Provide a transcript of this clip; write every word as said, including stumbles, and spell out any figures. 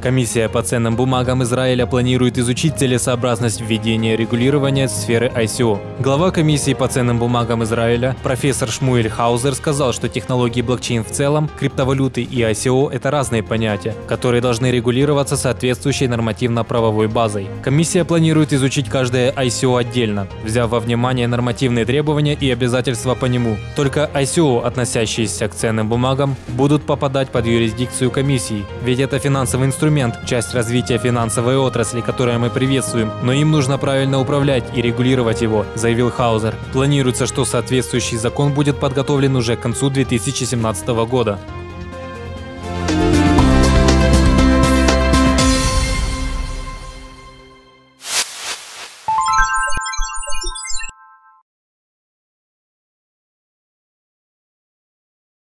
Комиссия по ценным бумагам Израиля планирует изучить целесообразность введения регулирования сферы ай си о. Глава комиссии по ценным бумагам Израиля профессор Шмуэль Хаузер сказал, что технологии блокчейн в целом, криптовалюты и ай си о – это разные понятия, которые должны регулироваться соответствующей нормативно-правовой базой. Комиссия планирует изучить каждое ай си о отдельно, взяв во внимание нормативные требования и обязательства по нему. Только ай си о, относящиеся к ценным бумагам, будут попадать под юрисдикцию комиссии, ведь это финансовый инструмент, часть развития финансовой отрасли, которую мы приветствуем, но им нужно правильно управлять и регулировать его, заявил Хаузер. Планируется, что соответствующий закон будет подготовлен уже к концу две тысячи семнадцатого года.